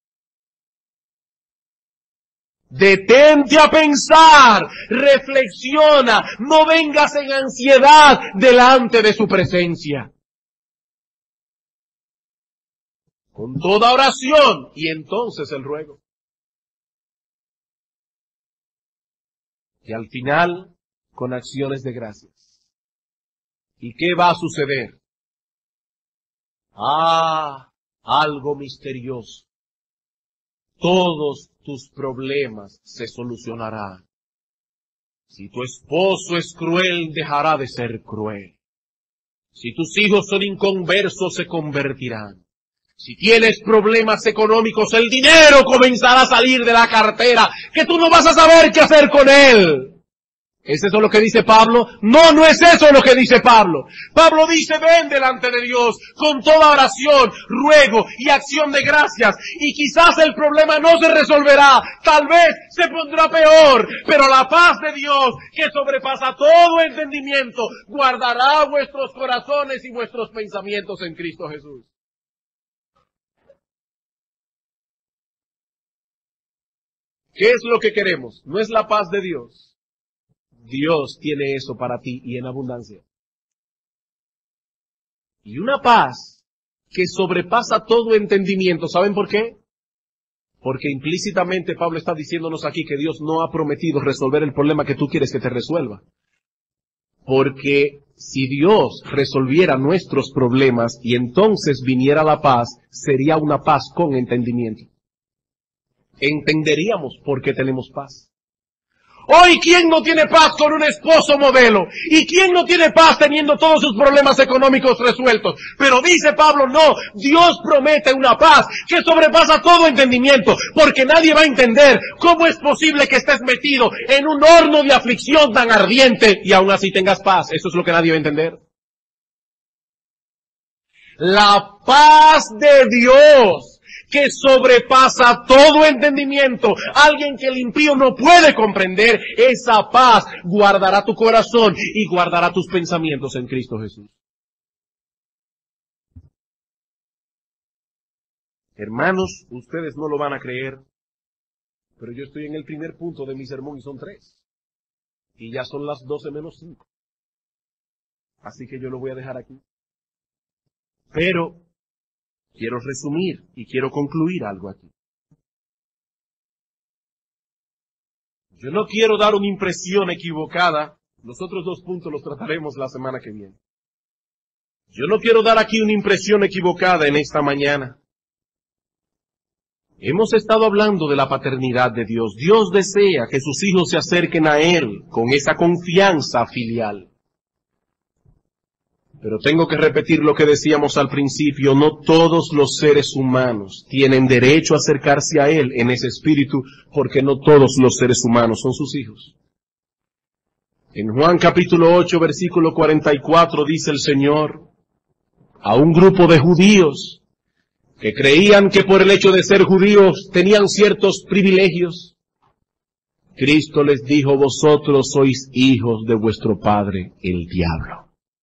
Detente a pensar, reflexiona, no vengas en ansiedad delante de su presencia. Con toda oración y entonces el ruego. Y al final, con acciones de gracias. ¿Y qué va a suceder? Ah, algo misterioso. Todos tus problemas se solucionarán. Si tu esposo es cruel, dejará de ser cruel. Si tus hijos son inconversos, se convertirán. Si tienes problemas económicos, el dinero comenzará a salir de la cartera, que tú no vas a saber qué hacer con él. ¿Es eso lo que dice Pablo? No, no es eso lo que dice Pablo. Pablo dice, ven delante de Dios con toda oración, ruego y acción de gracias. Y quizás el problema no se resolverá, tal vez se pondrá peor, pero la paz de Dios, que sobrepasa todo entendimiento, guardará vuestros corazones y vuestros pensamientos en Cristo Jesús. ¿Qué es lo que queremos? No es la paz de Dios. Dios tiene eso para ti y en abundancia. Y una paz que sobrepasa todo entendimiento. ¿Saben por qué? Porque implícitamente Pablo está diciéndonos aquí que Dios no ha prometido resolver el problema que tú quieres que te resuelva. Porque si Dios resolviera nuestros problemas y entonces viniera la paz, sería una paz con entendimiento. Entenderíamos por qué tenemos paz. Hoy, ¿quién no tiene paz con un esposo modelo? ¿Y quién no tiene paz teniendo todos sus problemas económicos resueltos? Pero dice Pablo, no, Dios promete una paz que sobrepasa todo entendimiento, porque nadie va a entender cómo es posible que estés metido en un horno de aflicción tan ardiente y aún así tengas paz. Eso es lo que nadie va a entender. La paz de Dios, que sobrepasa todo entendimiento, alguien que el impío no puede comprender, esa paz guardará tu corazón y guardará tus pensamientos en Cristo Jesús. Hermanos, ustedes no lo van a creer, pero yo estoy en el primer punto de mi sermón y son tres. Y ya son las doce menos cinco. Así que yo lo voy a dejar aquí. Pero quiero resumir y quiero concluir algo aquí. Yo no quiero dar una impresión equivocada. Los otros dos puntos los trataremos la semana que viene. Yo no quiero dar aquí una impresión equivocada en esta mañana. Hemos estado hablando de la paternidad de Dios. Dios desea que sus hijos se acerquen a Él con esa confianza filial. Pero tengo que repetir lo que decíamos al principio, no todos los seres humanos tienen derecho a acercarse a Él en ese espíritu, porque no todos los seres humanos son sus hijos. En Juan capítulo ocho, versículo cuarenta y cuatro, dice el Señor a un grupo de judíos que creían que por el hecho de ser judíos tenían ciertos privilegios. Cristo les dijo, vosotros sois hijos de vuestro padre, el diablo.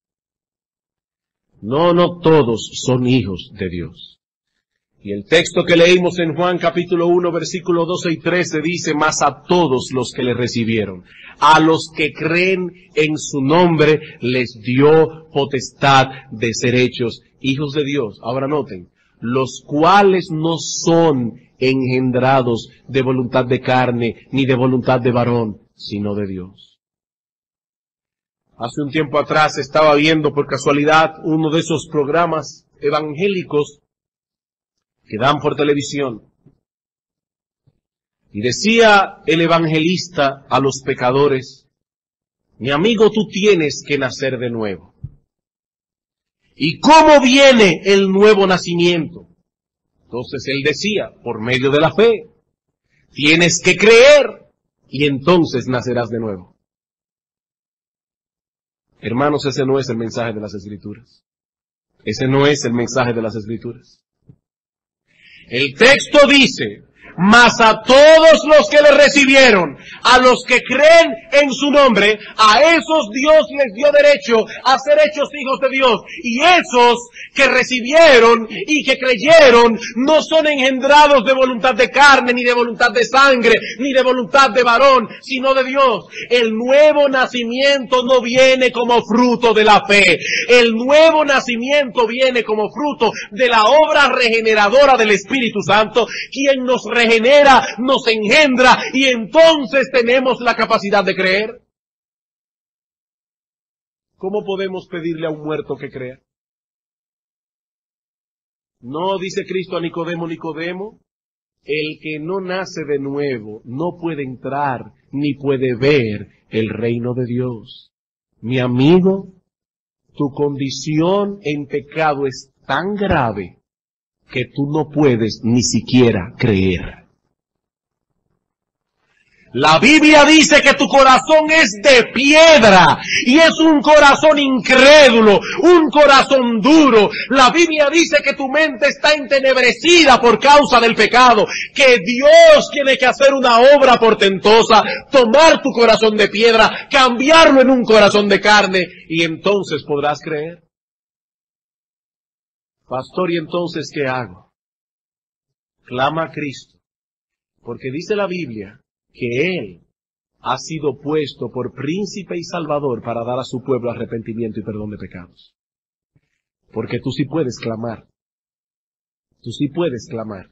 No, no todos son hijos de Dios. Y el texto que leímos en Juan capítulo uno, versículo doce y trece dice, mas a todos los que le recibieron, a los que creen en su nombre, les dio potestad de ser hechos hijos de Dios. Ahora noten, los cuales no son engendrados de voluntad de carne, ni de voluntad de varón, sino de Dios. Hace un tiempo atrás estaba viendo por casualidad uno de esos programas evangélicos que dan por televisión. Y decía el evangelista a los pecadores: mi amigo, tú tienes que nacer de nuevo. ¿Y cómo viene el nuevo nacimiento? Entonces él decía, por medio de la fe. Tienes que creer y entonces nacerás de nuevo. Hermanos, ese no es el mensaje de las Escrituras. Ese no es el mensaje de las Escrituras. El texto dice: mas a todos los que le recibieron, a los que creen en su nombre, a esos Dios les dio derecho a ser hechos hijos de Dios. Y esos que recibieron y que creyeron no son engendrados de voluntad de carne, ni de voluntad de sangre, ni de voluntad de varón, sino de Dios. El nuevo nacimiento no viene como fruto de la fe. El nuevo nacimiento viene como fruto de la obra regeneradora del Espíritu Santo, quien nos regenera. Regenera, nos engendra, y entonces tenemos la capacidad de creer. ¿Cómo podemos pedirle a un muerto que crea? No dice Cristo a Nicodemo: Nicodemo, el que no nace de nuevo no puede entrar ni puede ver el reino de Dios. Mi amigo, tu condición en pecado es tan grave que tú no puedes ni siquiera creer. La Biblia dice que tu corazón es de piedra y es un corazón incrédulo, un corazón duro. La Biblia dice que tu mente está entenebrecida por causa del pecado, que Dios tiene que hacer una obra portentosa, tomar tu corazón de piedra, cambiarlo en un corazón de carne, y entonces podrás creer. Pastor, ¿y entonces qué hago? Clama a Cristo, porque dice la Biblia que Él ha sido puesto por príncipe y salvador para dar a su pueblo arrepentimiento y perdón de pecados. Porque tú sí puedes clamar. Tú sí puedes clamar.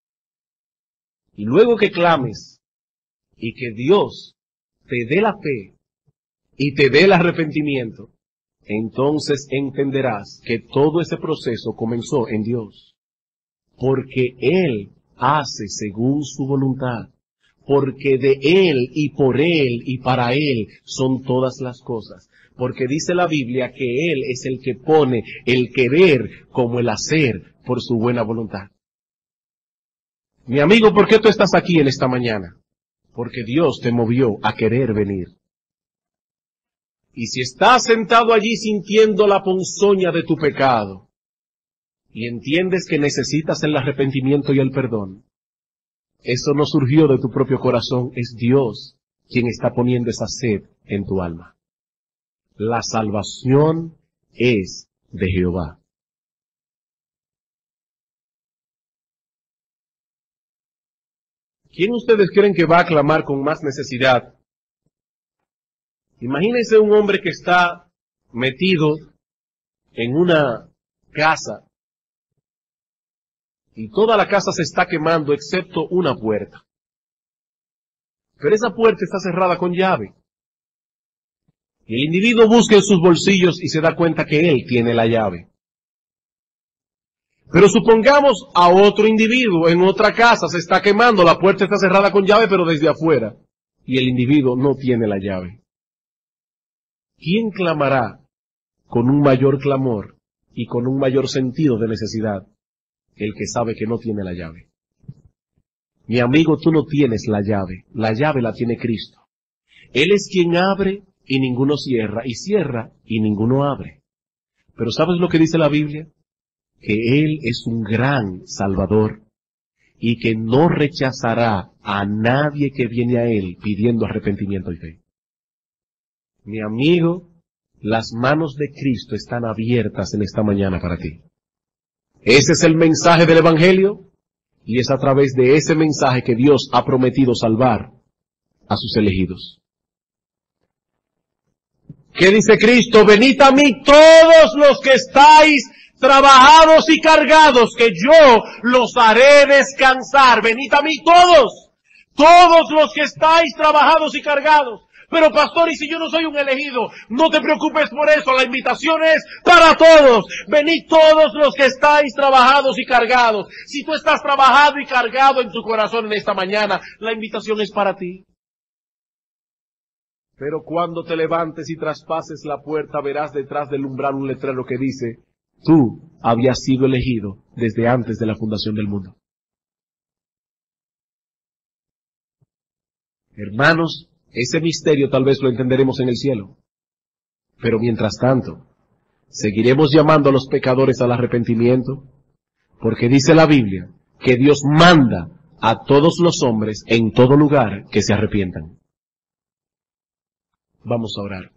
Y luego que clames y que Dios te dé la fe y te dé el arrepentimiento, entonces entenderás que todo ese proceso comenzó en Dios. Porque Él hace según su voluntad. Porque de Él y por Él y para Él son todas las cosas. Porque dice la Biblia que Él es el que pone el querer como el hacer por su buena voluntad. Mi amigo, ¿por qué tú estás aquí en esta mañana? Porque Dios te movió a querer venir. Y si estás sentado allí sintiendo la ponzoña de tu pecado, y entiendes que necesitas el arrepentimiento y el perdón, eso no surgió de tu propio corazón, es Dios quien está poniendo esa sed en tu alma. La salvación es de Jehová. ¿Quién ustedes creen que va a clamar con más necesidad? Imagínense un hombre que está metido en una casa y toda la casa se está quemando excepto una puerta. Pero esa puerta está cerrada con llave. Y el individuo busca en sus bolsillos y se da cuenta que él tiene la llave. Pero supongamos a otro individuo en otra casa se está quemando, la puerta está cerrada con llave pero desde afuera, y el individuo no tiene la llave. ¿Quién clamará con un mayor clamor y con un mayor sentido de necesidad? El que sabe que no tiene la llave. Mi amigo, tú no tienes la llave. La llave la tiene Cristo. Él es quien abre y ninguno cierra, y cierra y ninguno abre. Pero ¿sabes lo que dice la Biblia? Que Él es un gran Salvador y que no rechazará a nadie que viene a Él pidiendo arrepentimiento y fe. Mi amigo, las manos de Cristo están abiertas en esta mañana para ti. Ese es el mensaje del Evangelio, y es a través de ese mensaje que Dios ha prometido salvar a sus elegidos. ¿Qué dice Cristo? Venid a mí todos los que estáis trabajados y cargados, que yo los haré descansar. Venid a mí todos, todos los que estáis trabajados y cargados. Pero pastor, ¿y si yo no soy un elegido? No te preocupes por eso, la invitación es para todos. Venid todos los que estáis trabajados y cargados. Si tú estás trabajado y cargado en tu corazón en esta mañana, la invitación es para ti. Pero cuando te levantes y traspases la puerta, verás detrás del umbral un letrero que dice: tú habías sido elegido desde antes de la fundación del mundo. Hermanos, ese misterio tal vez lo entenderemos en el cielo. Pero mientras tanto, seguiremos llamando a los pecadores al arrepentimiento, porque dice la Biblia que Dios manda a todos los hombres en todo lugar que se arrepientan. Vamos a orar.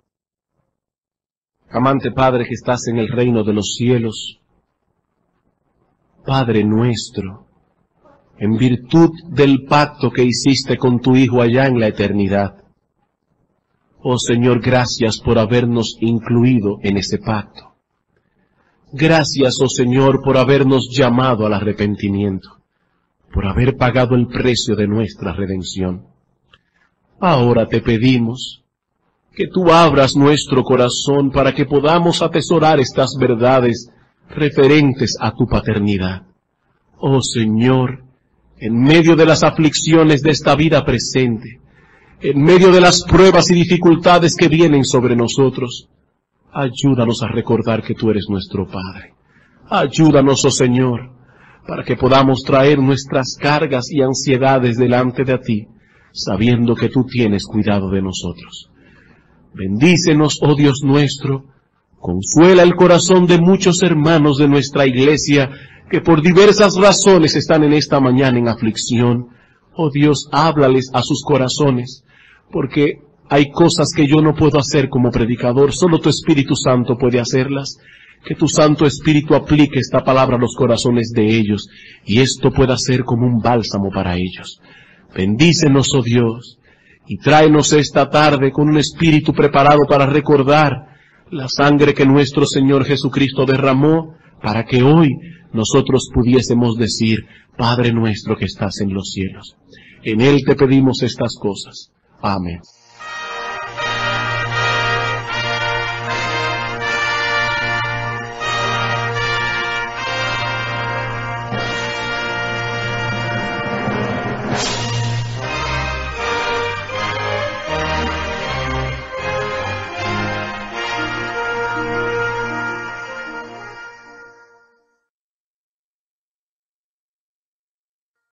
Amante Padre que estás en el reino de los cielos, Padre nuestro, en virtud del pacto que hiciste con tu Hijo allá en la eternidad. Oh Señor, gracias por habernos incluido en ese pacto. Gracias, oh Señor, por habernos llamado al arrepentimiento, por haber pagado el precio de nuestra redención. Ahora te pedimos que tú abras nuestro corazón para que podamos atesorar estas verdades referentes a tu paternidad. Oh Señor, en medio de las aflicciones de esta vida presente, en medio de las pruebas y dificultades que vienen sobre nosotros, ayúdanos a recordar que tú eres nuestro Padre. Ayúdanos, oh Señor, para que podamos traer nuestras cargas y ansiedades delante de ti, sabiendo que tú tienes cuidado de nosotros. Bendícenos, oh Dios nuestro, consuela el corazón de muchos hermanos de nuestra iglesia que por diversas razones están en esta mañana en aflicción. Oh Dios, háblales a sus corazones, porque hay cosas que yo no puedo hacer como predicador, solo tu Espíritu Santo puede hacerlas. Que tu Santo Espíritu aplique esta palabra a los corazones de ellos, y esto pueda ser como un bálsamo para ellos. Bendícenos, oh Dios, y tráenos esta tarde con un espíritu preparado para recordar la sangre que nuestro Señor Jesucristo derramó, para que hoy nosotros pudiésemos decir: Padre nuestro que estás en los cielos. En Él te pedimos estas cosas. Amén.